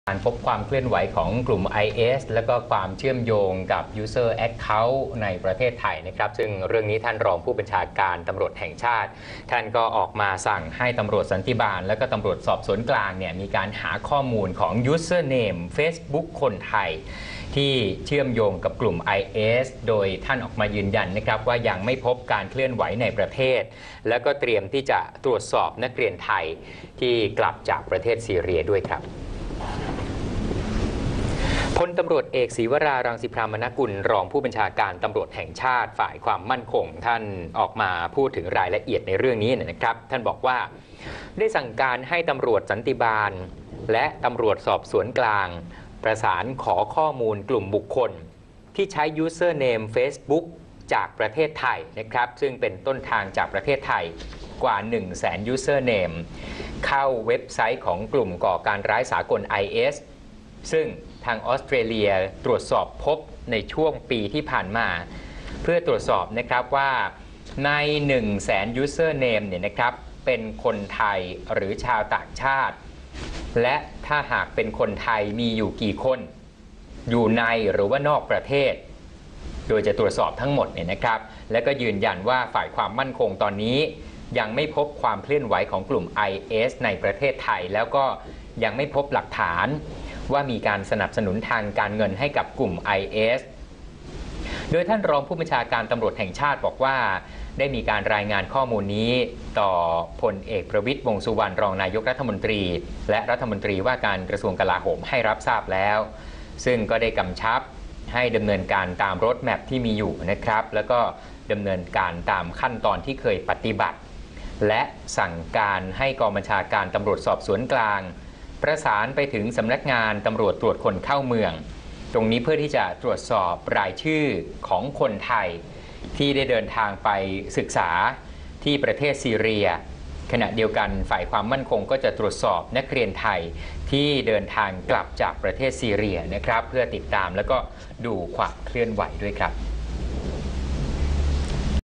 การพบความเคลื่อนไหวของกลุ่ม IS และก็ความเชื่อมโยงกับ User Account ในประเทศไทยนะครับซึ่งเรื่องนี้ท่านรองผู้บัญชาการตำรวจแห่งชาติท่านก็ออกมาสั่งให้ตำรวจสันติบาลและก็ตำรวจสอบสวนกลางเนี่ยมีการหาข้อมูลของ Username Facebook คนไทยที่เชื่อมโยงกับกลุ่ม IS โดยท่านออกมายืนยันนะครับว่ายังไม่พบการเคลื่อนไหวในประเทศและก็เตรียมที่จะตรวจสอบนักเรียนไทยที่กลับจากประเทศซีเรียด้วยครับพลตำรวจเอกศรีวรารังสิพรามนกุลรองผู้บัญชาการตำรวจแห่งชาติฝ่ายความมั่นคงท่านออกมาพูดถึงรายละเอียดในเรื่องนี้นะครับท่านบอกว่าได้สั่งการให้ตำรวจสันติบาลและตำรวจสอบสวนกลางประสานขอข้อมูลกลุ่มบุคคลที่ใช้ Username Facebook จากประเทศไทยนะครับซึ่งเป็นต้นทางจากประเทศไทยกว่า 100,000 Username เข้าเว็บไซต์ของกลุ่มก่อการร้ายสากล IS ซึ่งทางออสเตรเลียตรวจสอบพบในช่วงปีที่ผ่านมาเพื่อตรวจสอบนะครับว่าใน 100,000 Username เนี่ยนะครับเป็นคนไทยหรือชาวต่างชาติและถ้าหากเป็นคนไทยมีอยู่กี่คนอยู่ในหรือว่านอกประเทศโดยจะตรวจสอบทั้งหมดเนี่ยนะครับและก็ยืนยันว่าฝ่ายความมั่นคงตอนนี้ยังไม่พบความเคลื่อนไหวของกลุ่ม IS ในประเทศไทยแล้วก็ยังไม่พบหลักฐานว่ามีการสนับสนุนทางการเงินให้กับกลุ่ม IS โดยท่านรองผู้บัญชาการตำรวจแห่งชาติบอกว่าได้มีการรายงานข้อมูลนี้ต่อพลเอกประวิตร วงษ์สุวรรณรองนายกรัฐมนตรีและรัฐมนตรีว่าการกระทรวงกลาโหมให้รับทราบแล้วซึ่งก็ได้กำชับให้ดำเนินการตามรถแมพที่มีอยู่นะครับแล้วก็ดำเนินการตามขั้นตอนที่เคยปฏิบัติและสั่งการให้กองบัญชาการตำรวจสอบสวนกลางประสานไปถึงสำนักงานตำรวจตรวจคนเข้าเมืองตรงนี้เพื่อที่จะตรวจสอบรายชื่อของคนไทยที่ได้เดินทางไปศึกษาที่ประเทศซีเรียขณะเดียวกันฝ่ายความมั่นคงก็จะตรวจสอบนักเรียนไทยที่เดินทางกลับจากประเทศซีเรียนะครับเพื่อติดตามแล้วก็ดูความเคลื่อนไหวด้วยครับ